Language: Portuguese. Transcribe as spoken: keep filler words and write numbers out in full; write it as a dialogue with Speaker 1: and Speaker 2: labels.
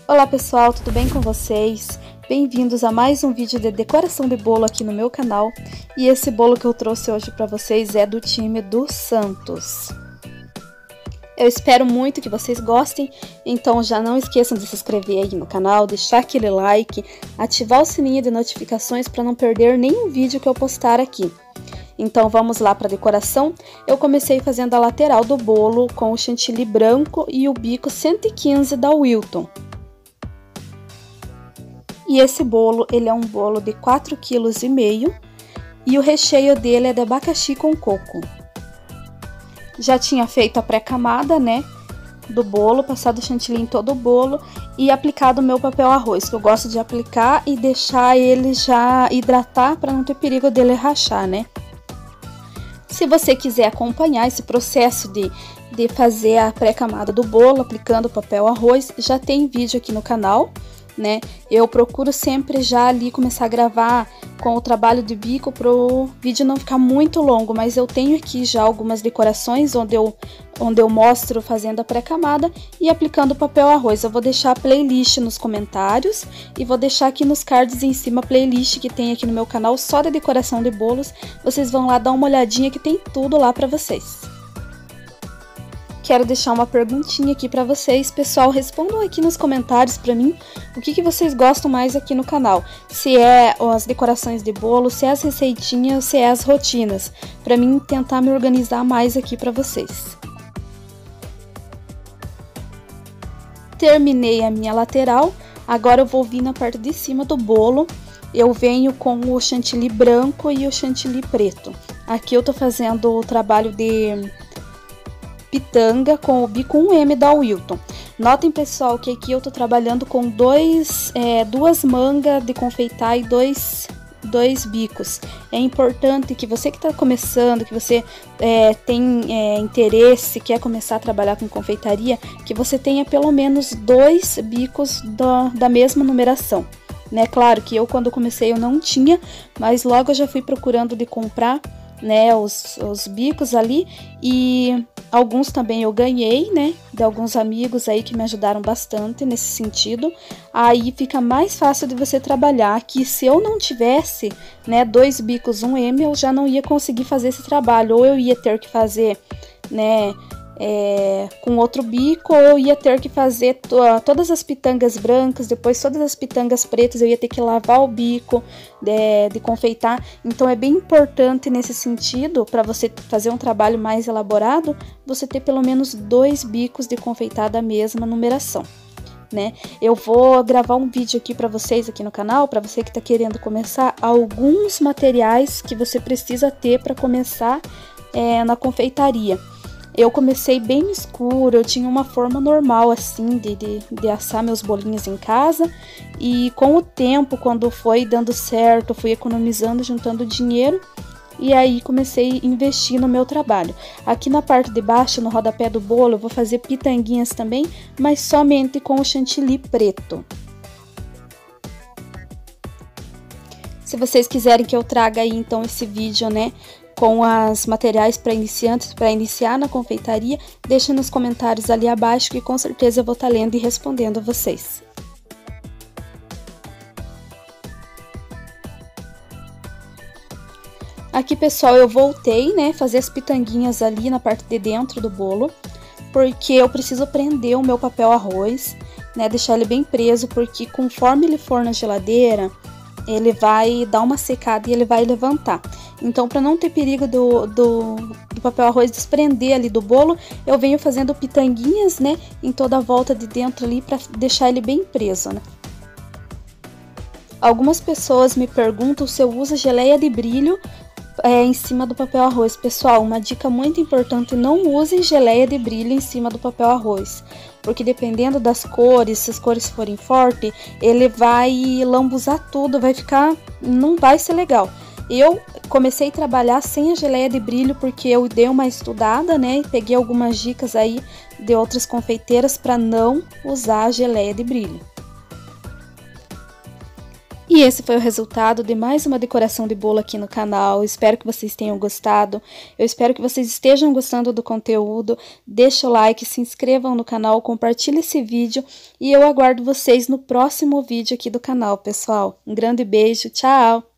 Speaker 1: Olá pessoal, tudo bem com vocês? Bem-vindos a mais um vídeo de decoração de bolo aqui no meu canal. E esse bolo que eu trouxe hoje para vocês é do time do Santos. Eu espero muito que vocês gostem, então já não esqueçam de se inscrever aí no canal, deixar aquele like, ativar o sininho de notificações para não perder nenhum vídeo que eu postar aqui. Então vamos lá para a decoração. Eu comecei fazendo a lateral do bolo com o chantilly branco e o bico cento e quinze da Wilton. E esse bolo, ele é um bolo de quatro vírgula cinco quilos e o recheio dele é de abacaxi com coco. Já tinha feito a pré-camada, né, do bolo, passado o chantilly em todo o bolo e aplicado o meu papel arroz, que eu gosto de aplicar e deixar ele já hidratar para não ter perigo dele rachar, né. Se você quiser acompanhar esse processo de, de fazer a pré-camada do bolo, aplicando o papel arroz, já tem vídeo aqui no canal, né? Eu procuro sempre já ali começar a gravar com o trabalho de bico para o vídeo não ficar muito longo, mas eu tenho aqui já algumas decorações onde eu, onde eu mostro fazendo a pré-camada e aplicando o papel arroz. Eu vou deixar a playlist nos comentários e vou deixar aqui nos cards em cima a playlist que tem aqui no meu canal só de decoração de bolos. Vocês vão lá dar uma olhadinha que tem tudo lá para vocês. Quero deixar uma perguntinha aqui para vocês, pessoal, respondam aqui nos comentários para mim o que, que vocês gostam mais aqui no canal. Se é as decorações de bolo, se é as receitinhas, se é as rotinas, para mim tentar me organizar mais aqui para vocês. Terminei a minha lateral, agora eu vou vir na parte de cima do bolo. Eu venho com o chantilly branco e o chantilly preto. Aqui eu tô fazendo o trabalho de pitanga com o bico um M da Wilton. Notem, pessoal, que aqui eu tô trabalhando com dois, é, duas mangas de confeitar e dois, dois bicos. É importante que você que tá começando, que você é, tem é, interesse, quer começar a trabalhar com confeitaria, que você tenha pelo menos dois bicos da, da mesma numeração, né? Claro que eu, quando comecei, eu não tinha, mas logo eu já fui procurando de comprar, né, os, os bicos ali, e alguns também eu ganhei, né, de alguns amigos aí que me ajudaram bastante nesse sentido. Aí fica mais fácil de você trabalhar, que se eu não tivesse, né, dois bicos um M, eu já não ia conseguir fazer esse trabalho, ou eu ia ter que fazer, né, É, com outro bico, ou eu ia ter que fazer to todas as pitangas brancas, depois todas as pitangas pretas, eu ia ter que lavar o bico de, de confeitar. Então é bem importante nesse sentido, para você fazer um trabalho mais elaborado, você ter pelo menos dois bicos de confeitar da mesma numeração, né? Eu vou gravar um vídeo aqui para vocês aqui no canal, para você que está querendo começar, alguns materiais que você precisa ter para começar é, na confeitaria. Eu comecei bem escuro, eu tinha uma forma normal assim de, de, de assar meus bolinhos em casa, e com o tempo, quando foi dando certo, fui economizando, juntando dinheiro, e aí comecei a investir no meu trabalho. Aqui na parte de baixo, no rodapé do bolo, eu vou fazer pitanguinhas também, mas somente com o chantilly preto. Se vocês quiserem que eu traga aí então esse vídeo, né, com as materiais para iniciantes, para iniciar na confeitaria, deixa nos comentários ali abaixo que com certeza eu vou estar lendo e respondendo a vocês. Aqui, pessoal, eu voltei, né, fazer as pitanguinhas ali na parte de dentro do bolo, porque eu preciso prender o meu papel arroz, né, deixar ele bem preso, porque conforme ele for na geladeira, ele vai dar uma secada e ele vai levantar. Então, para não ter perigo do, do, do papel arroz desprender ali do bolo, eu venho fazendo pitanguinhas, né, em toda a volta de dentro ali, para deixar ele bem preso, né. Algumas pessoas me perguntam se eu uso geleia de brilho é, em cima do papel arroz. Pessoal, uma dica muito importante: não use geleia de brilho em cima do papel arroz, porque dependendo das cores, se as cores forem fortes, ele vai lambuzar tudo, vai ficar, não vai ser legal. Eu comecei a trabalhar sem a geleia de brilho porque eu dei uma estudada, né, e peguei algumas dicas aí de outras confeiteiras para não usar a geleia de brilho. E esse foi o resultado de mais uma decoração de bolo aqui no canal. Eu espero que vocês tenham gostado. Eu espero que vocês estejam gostando do conteúdo. Deixa o like, se inscrevam no canal, compartilhe esse vídeo. E eu aguardo vocês no próximo vídeo aqui do canal, pessoal. Um grande beijo, tchau!